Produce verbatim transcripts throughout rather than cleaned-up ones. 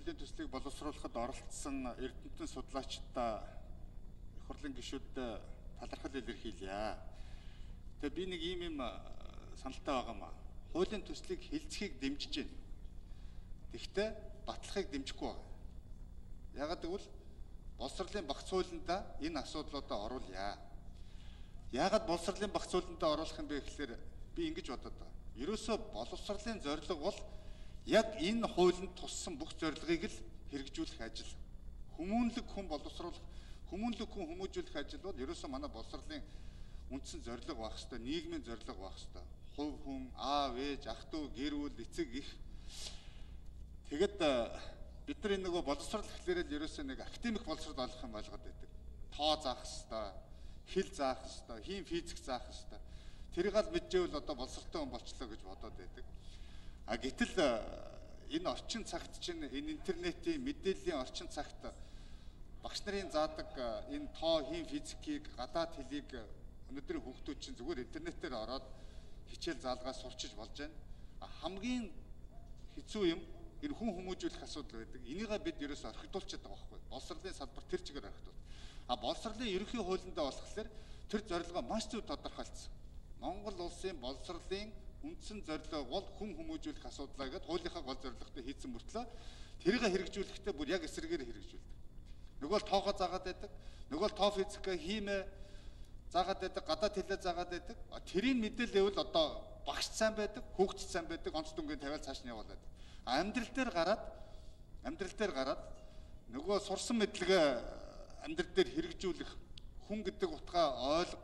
хуулийн төслийг боловсруулахад оролцсон эрдэмтэн судлаачдаа их хурлын гишүүдэд талархал илэрхийлье. Тэгээ би нэг ийм юм саналтай байгаамаа. Хуулийн төслийг хилцхийг дэмжиж байна. Гэхдээ батлахыг дэмжихгүй байна. Яагаад гэвэл боловсролын багц хуулиндаа энэ асуудлуудаа оруулъя. Яагаад боловсролын багц хуулиндаа оруулах юм бэ гэхээр би ингэж бодод байна. Ерөөсөө боловсролын зорилго бол яг энэ хуулинд туссан бүх зорилгыг л хэрэгжүүлэх ажил. Хүмүүнлэг хүн боловсруулах, хүмүүнлэг хүн хүмүүжүүлэх ажил бол ерөөсөө манай боловсролын үндсэн зорилго байх хэвээр, нийгмийн зорилго байх хэвээр. Хувь хүн, аав, ээж, ах дүү, гэр бүл, эцэг их. Тэгэд бид нар энэ нөгөө боловсрол гэхлээр л ерөөсөө нэг академик боловсрол олох юм болгоод байдаг. Тоо заах хэвээр, хэл заах хэвээр, хийм физик заах хэвээр. Тэрийг л мэджээвэл одоо боловсролтой хүн болчлоо гэж бодоод байдаг. А гэтэл энэ орчин цагт чинь энэ интернетийн мэдээллийн орчин цагт багш нарын заадаг энэ тоо, хийм физикийг, гадаад хэлийг өнөөдрийн хүүхдүүд чинь зүгээр интернетээр ороод хичээл заалгаас сурчиж болж байна. Хамгийн хэцүү юм энэ хүн хүмүүжүүлэх асуудал байдаг. Энийгээ бид ерөөсөөр орхидуулчихад байгаа байхгүй. Боловсролын салбар тэр чигээр орхидуул. А боловсролын ерөнхий хуулиндаа болохоор тэр зорилгоо маш зөв тодорхойлцсон. Монгол улсын боловсролын үндсэн зорилго бол хүн хүмүүжүүлэх асуудлаа гэдээ хуулийнхаа гол зорилготой хийсэн мөртлөө тэрийг хэрэгжүүлэхдээ бүр яг эсрэгээр хэрэгжүүлдэг. Нөгөө л тоогоо заагаад байдаг. Нөгөө л тоо физик хиймээ заагаад байдаг, гадаад хэлээ заагаад байдаг. Тэрийг мэдээлэл одоо багш сайн байдаг, хүүхд сайн байдаг, онц дүнгийн тавиал цааш нь явуулаад. Амьдрал дээр гараад амьдрал дээр гараад нөгөө сурсан мэдлэгээ амьдрал дээр хэрэгжүүлэх хүн гэдэг утгаа ойл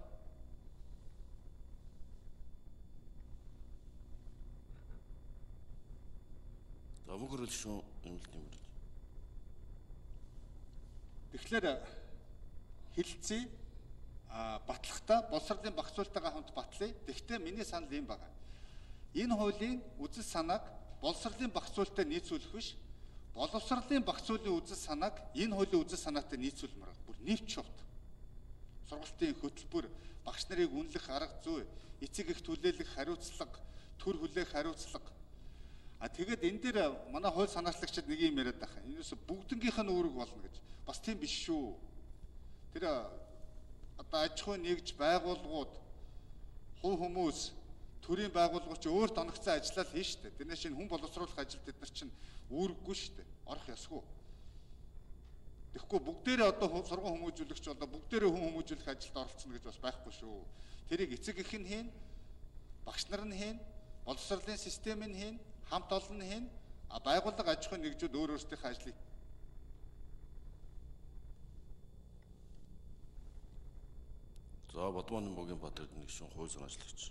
Авгурал шүү юм л юм. Тэгэхээр хилцээ а батлахтаа боловсролын багцуулалтайгаа хамт батлая. Гэхдээ миний санал юм байна. Энэ хуулийн үзэл санааг боловсролын багцуулалттай нийцүүлэх биш, боловсролын багцуулалтын үзэл санааг энэ хуулийн үзэл санаатай нийцүүлмээр байна. Бүр нэвч шувт. Сургалтын хөтөлбөр, багш нарыг үнэлэх арга зүй, эцэг их түлээлэх хариуцлага, төр хүлээх хариуцлага. А тэгээд энэ дээр манай хууль санаачлагчид нэг юм яриад байгаа. Энэс бүгднгийнх нь үүрэг болно гэж. Бас тийм биш шүү. Тэр одоо аж ахуй нэгж байгууллагууд, хувь хүмүүс, төрийн байгууллагууд ч өөрт оногцсон ажиллаа л хийн штэ. Тэрнээс чинь хүн боловсруулах ажил бид нар чинь үүрэггүй штэ. Орох ёсгүй. Тэгэхгүй бүгдээрээ одоо сургууль хүмүүжүүлэгч одоо бүгдээрээ хүн хүмүүжүүлэх ажилд оролцсон гэж бас байхгүй шүү. Тэрийг эцэг их нь хийн, багш нар нь хийн, боловсролын систем нь хийн, хамт олон нь хийн, а байгууллага аж ахуй нэгжүүд өөр өөрсдийнхээ ажлыг За Бадманы Могийн Баатар нэг шин хууль санаачлагч.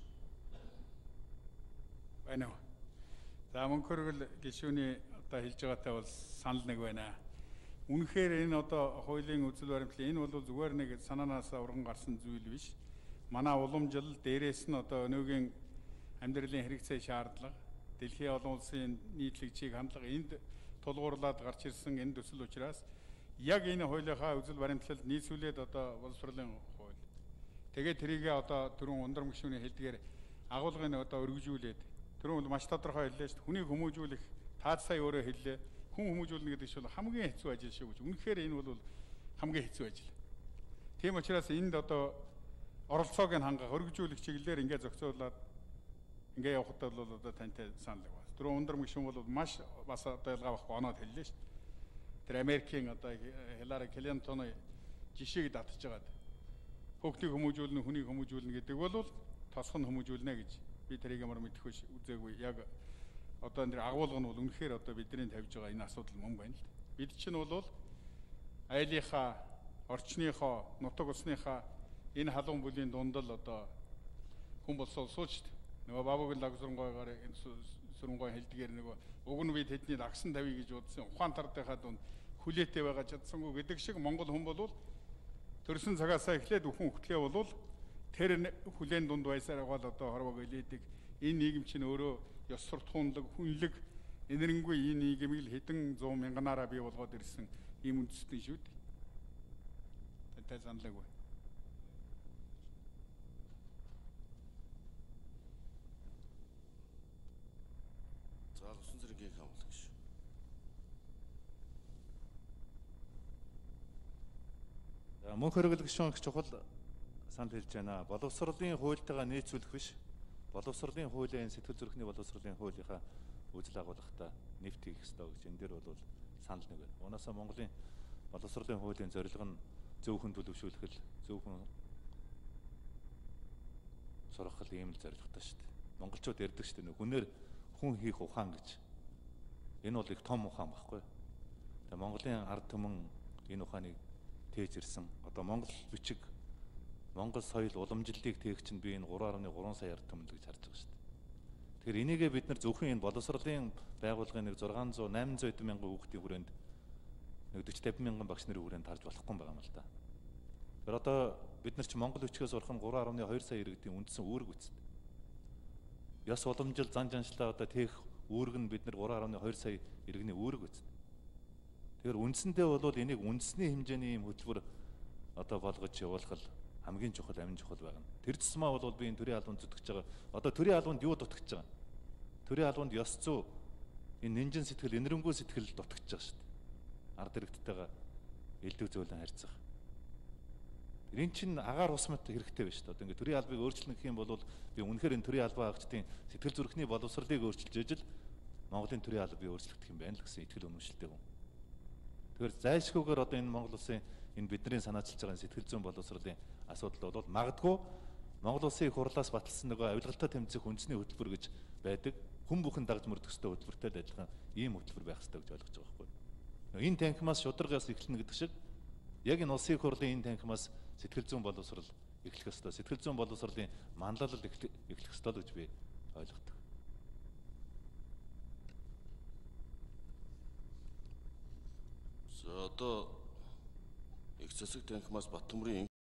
Байна уу. За мөнхөргөл гишүүний одоо хэлж байгаатай бол санал нэг байна. Үнэхээр энэ одоо хуулийн үзэл баримтлал энэ бол зүгээр нэг санаанаас урган гарсан зүйл биш. Манай уламжлал дээрээс нь одоо өнөөгийн амьдралын хэрэгцээ шаардлага, дэлхийн олон улсын нийтлэгчийг хандлага энд тулгуурлаад гарч ирсэн энэ төсөл учраас яг энэ хуулийнхаа үзэл баримтлалд нийцүүлээд одоо боловсролын хууль. Тэгээд тэрийг одоо түрүүн ундрам гишүүний хэлдгээр агуулгын одоо өргөжүүлээд түрүүн бол маш тодорхой хэллээ шүү дээ. Хүнийг хүмүүжүүлэх таад сая өөрөө хэллээ. Хүн хүмүүжүүлнэ гэдэг чинь хамгийн хэцүү ажил шүү гэж. Үнэхээр энэ бол хамгийн хэцүү ажил. Тийм учраас энд одоо оролцоог нь хангах өргөжүүлэх чиглэлээр ингээд зохицуулаад ингээд явахад бол одоо тантай санал байна. Түрүүн ундрам гишүүн бол маш бас одоо ялгаа байхгүй оноод хэллээ шүү дээ. Тэр Америкийн одоо Хиллари Клинтоны жишээг татж байгаад хүүхдийг хүмүүжүүлнэ, хүнийг хүмүүжүүлнэ гэдэг бол тосхон хүмүүжүүлнэ гэж би тэрийг ямар мэдэх биш үзээгүй. Яг одоо энэ агуулга нь бол үнэхээр одоо бидний тавьж байгаа энэ асуудал мөн байна л. Бид чинь бол айлынхаа, орчныхоо, нутаг усныхаа энэ халуун бүлийн дунд л одоо хүн болсоо сууч. Нөгөө Бабагийн лаг суронгойгоор энэ суронгой хэлдгээр нөгөө уг нь бид тэдний лагсан тавья гэж бодсон. Ухаантардынхаа дунд хүлээтэй байгаа чадсангүй гэдэг шиг Монгол хүн бол төрсөн цагаасаа эхлээд үхэн хөтлөө болвол тэр хүлээн дунд байсаар гол одоо хорвог илээдэг энэ нийгэм чинь өөрөө ёс суртахуунлаг хүнлэг энэрэнгүй энэ нийгмийг л хэдэн зуун мянганаараа бий болгоод ирсэн ийм үндэстэн шүү дээ. Тантай саналаг бай. За усан зэрэгийн хамгаалагч. За мөнх хэрэглэх гишүүн их чухал санал хэлж байна. Боловсролын хуультайгаа нийцүүлэх биш. Боловсролын хуулийн сэтгэл зүрхний боловсролын хуулийнхаа үжил агуулгатай нэвт хийх ёстой гэж энэ дээр бол санал нэг байна. Унаасаа Монголын боловсролын хуулийн зорилго нь зөвхөн төлөвшүүлэх, зөвхөн сургах ийм л зорилготой шүү дээ. Монголчууд ярьдаг шүү дээ. Хүнээр хүн хийх ухаан гэж. Энэ бол их том ухаан байхгүй. Тэгээ Монголын ард түмэн энэ ухааныг тээж ирсэн. Одоо Монгол бичиг, Монгол соёл уламжлалыг тээх чинь би энэ гурван гаруй гурван сая ард түмэн л гэж харж байгаа шүү дээ. Тэгэхээр энийгээ бид нар зөвхөн энэ боловсролын байгууллагын нэг зургаан зуун найман зуун хэдэн мянган хүүхдийн хүрээнд нэг дөрвөн тавин мянган багш нарын хүрээнд тарж болохгүй юм байна л да. Тэгэхээр одоо бид нар чи Монгол бичгээс сурах нь гурван гаруй хоёр сая иргэдийн үндсэн үүрэг үст. Ёс уламжил зан жаншлаа одоо тээх үүрэг нь бид нар гурван гаруй хоёр сая иргэний үүрэг үст. Тэгэхээр үндсэндээ бол энийг үндэсний хэмжээний юм хөтөлбөр одоо болгож явуулах хамгийн чухал амин чухал байна. Тэр тусмаа бол би энэ төрийн албанд зүтгэж байгаа. Одоо төрийн албанд юу дутагдж байгаа? Төрийн албанд ёс зүй энэ нэнжин сэтгэл, энэрэнгүй сэтгэл дутагдж байгаа шүү дээ. Ард иргэдтэйгээ элдв зөөлөн харьцах. Энэ чинь агаар ус мэт хэрэгтэй байна шүү дээ. Одоо ингээд төрийн албыг өөрчлөх юм бол би үнэхээр энэ төрийн албан хаагчдын сэтгэл зүрхний боловсролыг өөрчилж ижил Монголын төрийн албыг өөрчлөгдөх юм байна л гэсэн итгэл үнэмшилтэй хүн. Тэгэхээр зайлшгүйгээр одоо энэ Монгол улсын энэ бидний санаачилж байгаа сэтгэл зүйн боловсролын асуудал бол магадгүй Монгол улсын их хурлаас баталсан нөгөө авилгалтай тэмцэх үндэсний хөтөлбөр гэж байдаг. Хүн бүхэн дагж мөрдөх ёстой хөтөлбөртэй адилхан ийм хөтөлбөр байх ёстой гэж ойлгож байгаа байхгүй. Энэ танхимаас шударгаас эхэлнэ гэдэг шиг яг энэ улсын их хурлын энэ танхимаас сэтгэл зүйн боловсрол эхлэх ёстой. Сэтгэл зүйн боловсролын манлайлал эхлэх ёстой гэж би ойлгодог. За одоо их засаг танхимаас Баттөмрийн